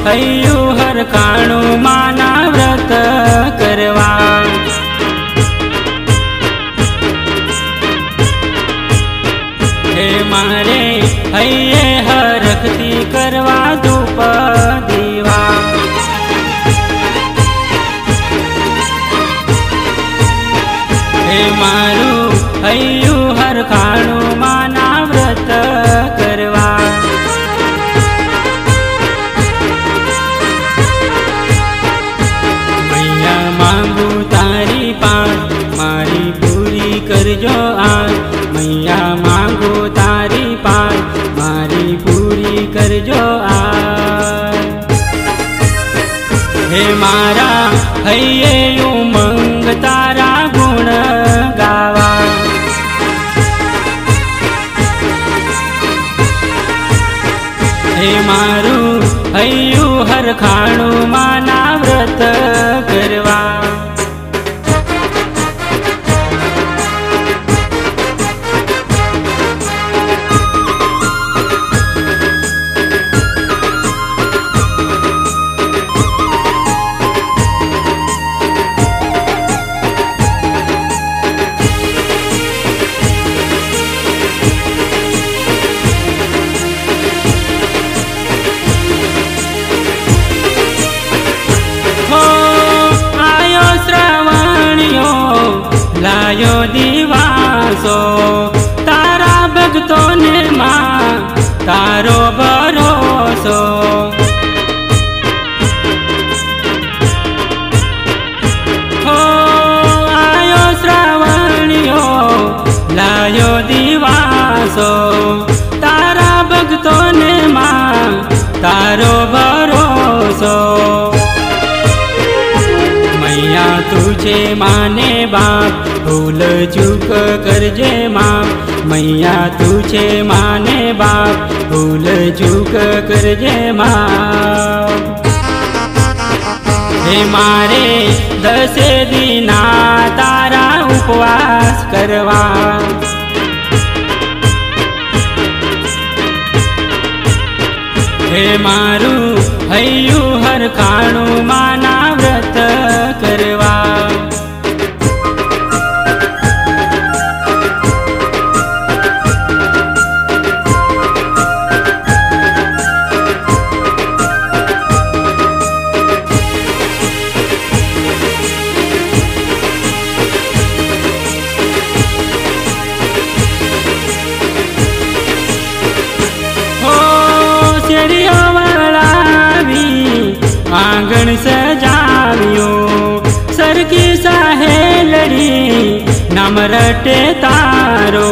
हयु हरखाणु माना व्रत करवा। हे मारे हये हरखती करवा धूप दीवा। हे मारू हयु हरखाणु माना व्रत करवा। मैया मांगू तारी पास मारी पूरी करजो आज। मैया मांगू तारी पास मारी पूरी करजो आज। हे मारा हये उमंग तारा गुण गावा। हे मारू हयु हरखाणु माना व्रत करवा। लायो दिवासो तारा भक्तों ने मां तारो भरोसो। हो आयो श्रावणियो लायो दिवासो तारा भक्तों ने मां तारो भरोसो। मैया तुझे माने बाप भूल चूक करजे माप। मैया तुझे माने बाप भूल चूक करजे माप। हे मारे 10 दीना तारा उपवास करवा। हे मारू हयु हरखाणु माना व्रत करवा। आंगण सजावियो सरकी सहेलड़ी नाम रटे तारो।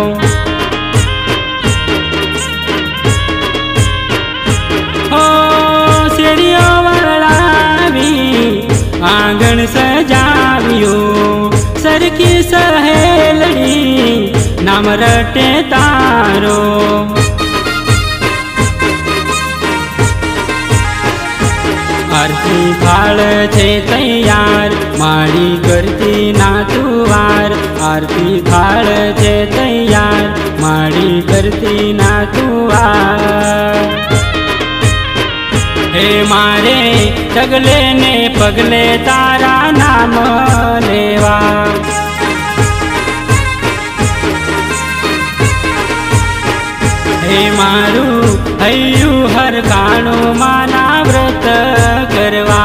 हो सीढ़ियों वाला भी आंगण सजावियो सरकी सहेलड़ी नाम रटे तारो। आरती थाल छे तैयार मारी करती ना तुवार। आरती थाल छे तैयार मारी करती ना तुवार। हे मारे डगले ने पगले तारा नाम लेवा। हे मारू हयु हरखाणु माना व्रत करवा।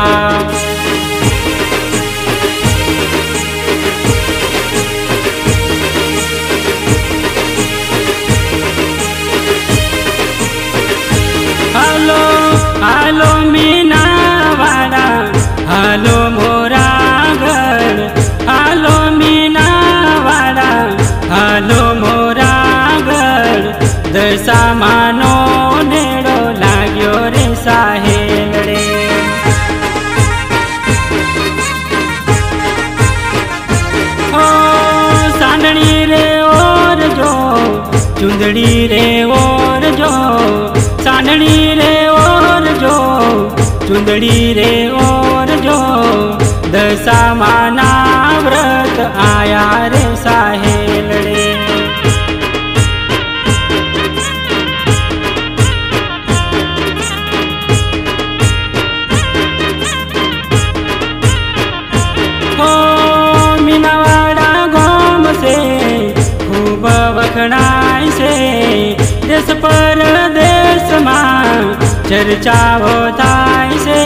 हालो हालो मीना वाड़ा हालो मोरागढ़। हालो मीना वाड़ा हालो मोरागढ़। दशा मानो नेड़ो लाग्यो रे साहेलड़े। ओ सांडणी रे और जो चुंदड़ी रे और जो। सांडणी रे और जो चुंदड़ी रे और जो। दशा माना व्रत आया रे साहेलड़े। चर्चाओ थाय छे।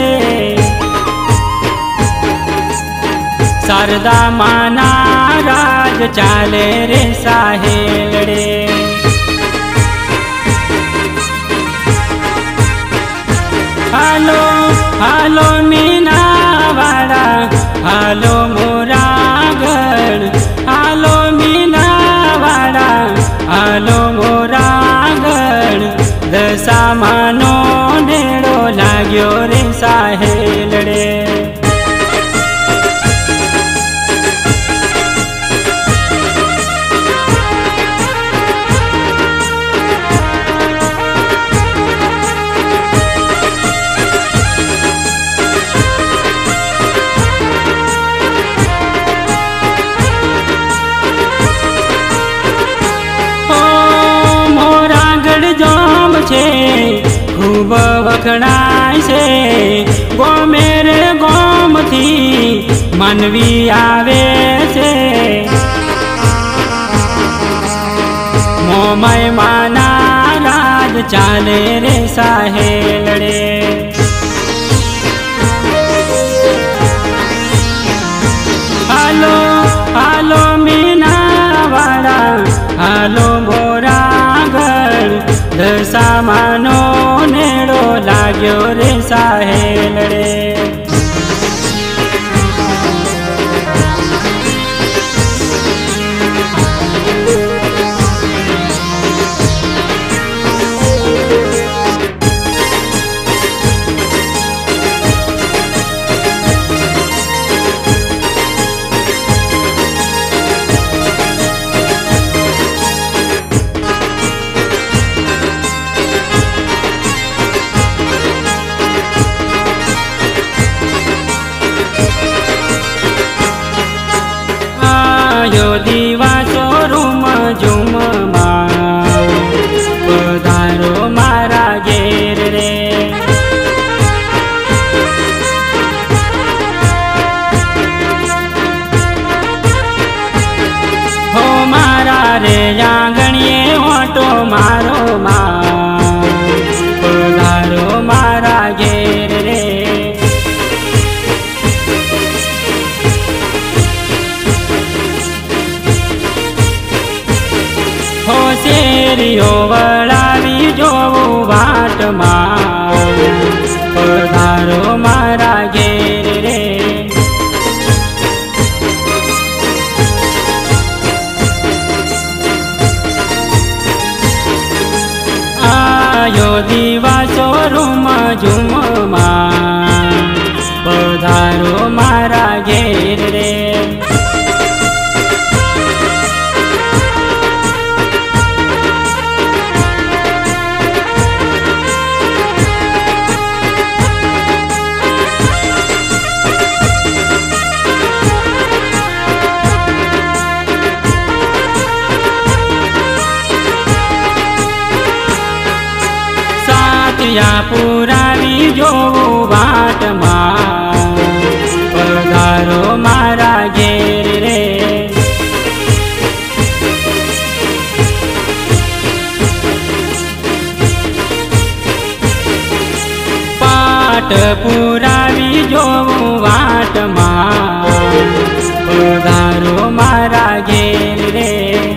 शारदा माना राज चाले रे साहेलड़े। हालो हालो मीनावाड़ा हालो मोरागढ़, हालो मीनावाड़ा हालो मोरागढ़। दशामानो नेड़ो लाग्यो रे साहेलड़े। खूब वखणाय छे गोमे रे गोम थी मानवी आवे छे। मोमय माना राज चाले रे साहेलड़े। हालो हालो मीनावाड़ा हालो मोरागढ़। दशामानो नेड़ो लाग्यो रे साहेलड़े। आयो दीवासो रूम झूममा पधारो मारा घेर रे। हो मारा रे आंगणिए ओटो मारो मां पधारो मारा घेर रे। हो शेरियो वळावी जोवुं वाटमां पधारो मारा घेर रे। आयो दीवासो रूम झूममा पधारो मारा घेर रे। या पुरावी जोवुं वाटमां पधारो मारा घेर रे। पाट पुरावी जोवुं वाटमां पधारो मारा घेर रे।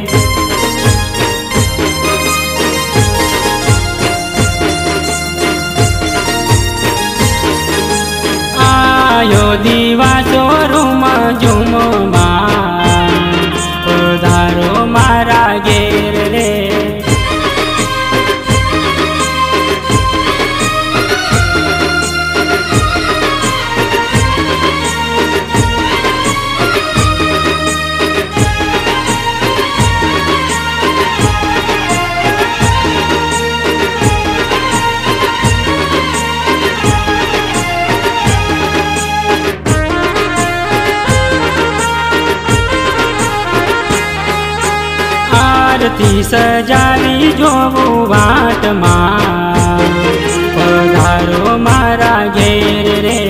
आयो दीवासो रूम झूममा पधारो मारा घेर रे। आरती सजावी जोवुं वाटमां पधारो मारा घेर रे।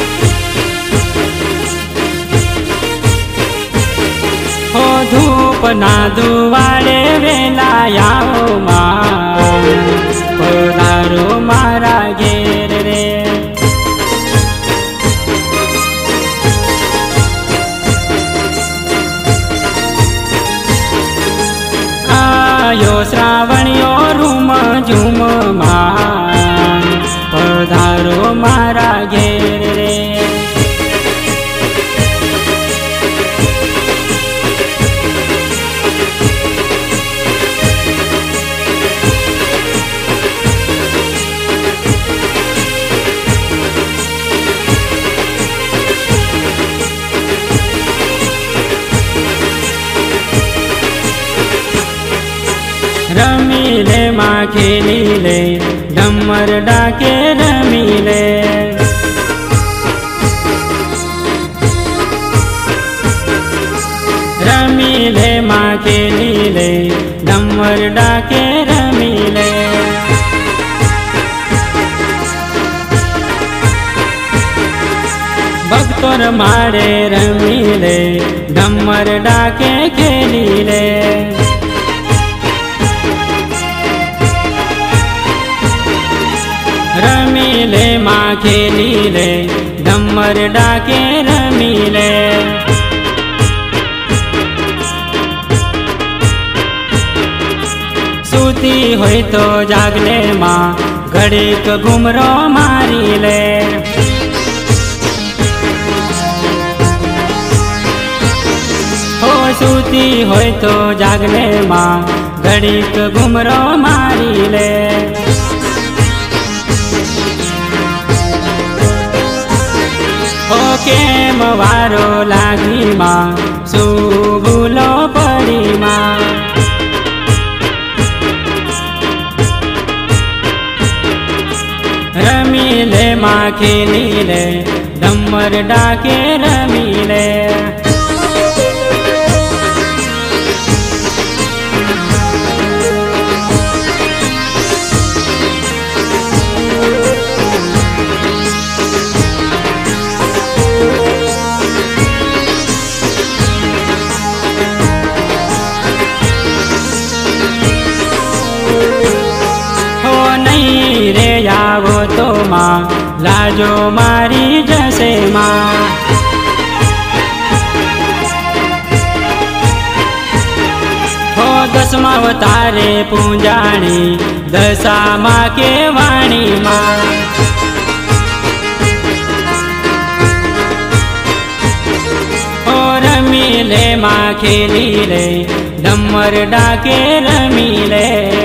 हो धूप નાદુવાડે વેલાયાઓ માં પધારો મારા ઘેર રે આયો શ્રાવણીયો રૂમ ઝૂમ માં પધારો મારા ઘેર રે रमी ले माँ खेली ले डमर डाके रमी ले रमी ले माँ खेली ले डमर डाके रमी ले भक्तोर मारे रमी ले डमर डाके खेली ले रमी ले माँ खेली ले डमर डाके रमी ले सूती होई तो जागले माँ घड़ीक घुमरो मारी ले हो सूती होई तो जागले माँ घड़ीक घुमरो मारी ले हो केम वारो लागी माँ सुभूलो पड़ी माँ रमी ले माँ खेली ले डमर डाके रमी ले रे आवो तो माँ लाजो मारी जैसे माँ हो दसमा अवतारे पूंजाणी दशा माँ के वाणी माँ हो रमी ले माँ खेली ले डमर डाके रमी ले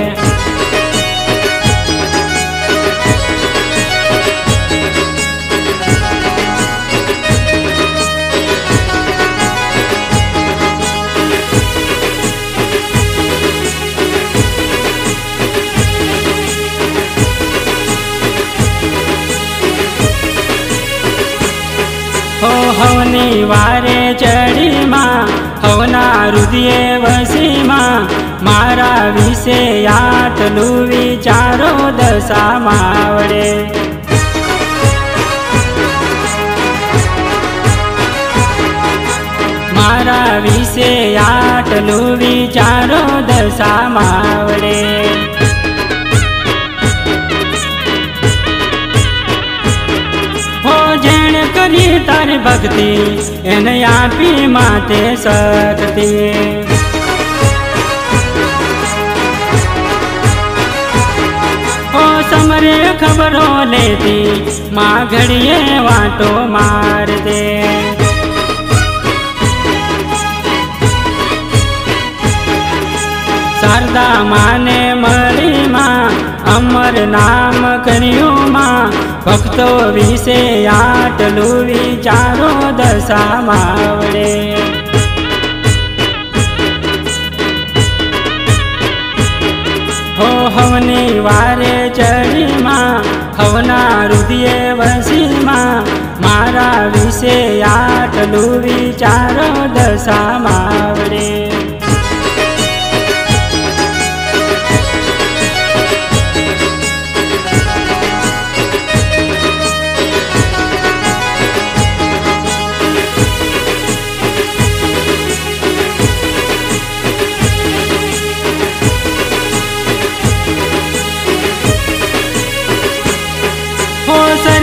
हो हवनी वारे चढ़ी माँ हवना रुदिये वसी माँ मारा विषे आटलू विचारो दशा मावड़े मारा विषे आटलू विचारो दशा मावड़े करी तारी भक्ति एन आपी माते शक्ति हो समरे खबरों लेती माँ घड़िए वाटो मार दे शारदा माने मरी माँ अमर नाम करियो माँ भक्तो विषे आटलू विचारो दशा मावड़े हो हवनी वारे चढ़ी माँ हवना रुदिये वसी माँ मारा विषे आटलू विचारो दशा मावड़े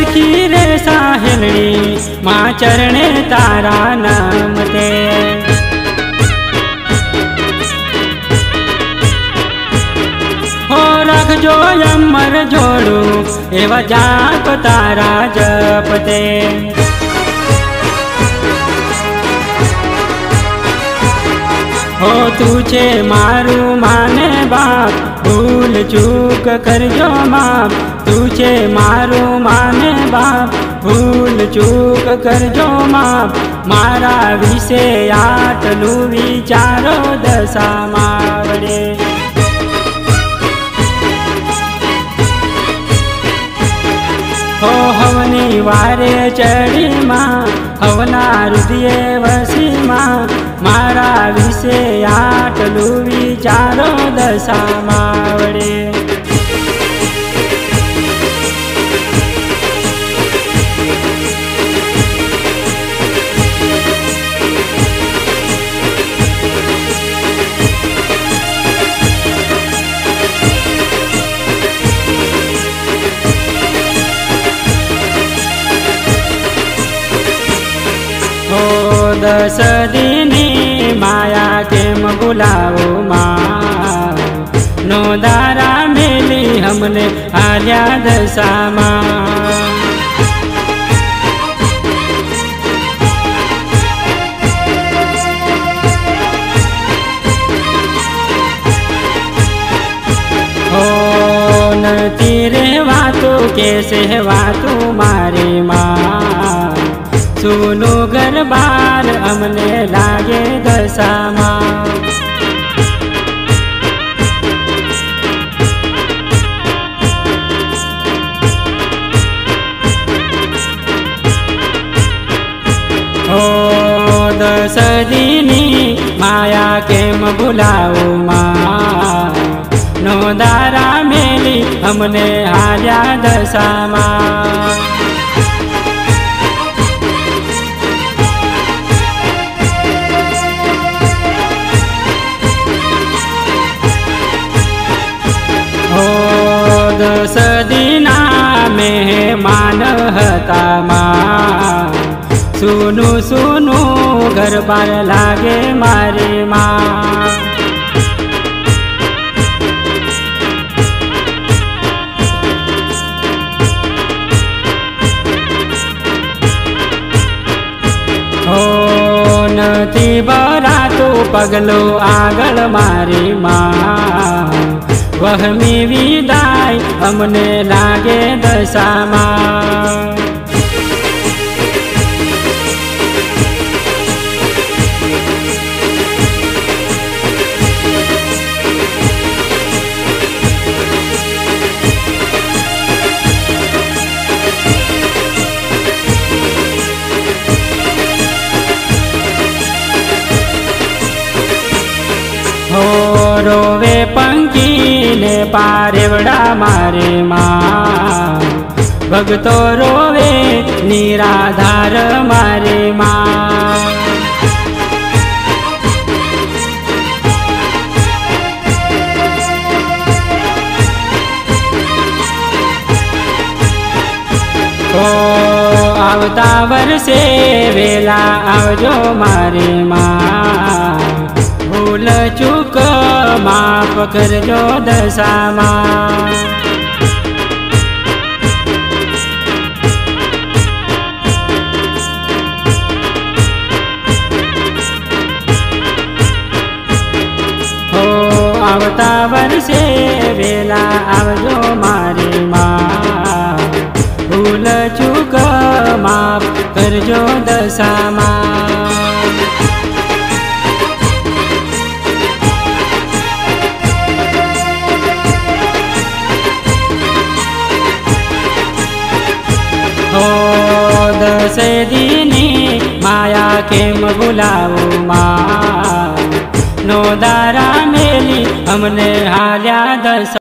सखी रे साहेलड़ी माँ चरणे तारा नाम ते। हो रखजो अमर जोड़ू एवा जाप तारा जपते। हो तुझे मारू माने बाप भूल चूक करजो माप। तुझे मारू माने बाप भूल चूक करजो माप। मारा विषे आटलू विचारो दशा मावड़े। हो हवनी वारे चढ़ी माँ हवना हृदय वसी माँ। मारा विषे आटलू विचारो दशा मावड़े। दस दिनी माया केम बुलावो माँ। नो दारा मेली हमने आल्या दशा माँ। हो नती रे वातो कैसे वातो मारे माँ। सुनो घर बार हमने लागे दशा माँ। हो दस दिनी माया केम बुलाओ माँ। नो दारा मेली हमने हाल्या दशा माँ। हो दस दिना मेहमान हता माँ। सुनु सुनु घर बार लागे मारे माँ। हो नथी भरातो पगलो आगळ मारी माँ। वहमी विदाय हमने लागे दशा माँ। हो रोवे पंखी ने पारेवड़ा मारे माँ। भगतो रोवे निराधार मारे माँ। हो आवता वर्षे वेला आवजो मारे माँ। भूल चूक माफ करजो दशा माँ। हो आवता वर्षे वेला आवजो मारी माँ। भूल चूक माफ करजो दशा माँ। हो दस दिनी माया केम बुलाओ माँ। नो दारा मेली हमने हाल्या दशा।